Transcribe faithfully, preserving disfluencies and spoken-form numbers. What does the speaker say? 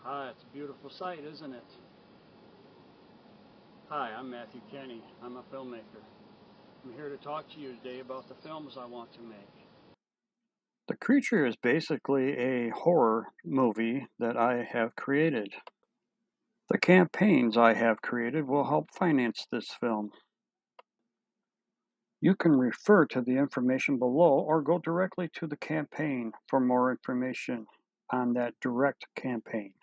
Hi, it's a beautiful sight, isn't it? Hi, I'm Matthew Kenny. I'm a filmmaker. I'm here to talk to you today about the films I want to make. The Creature is basically a horror movie that I have created. The campaigns I have created will help finance this film. You can refer to the information below or go directly to the campaign for more information on that direct campaign.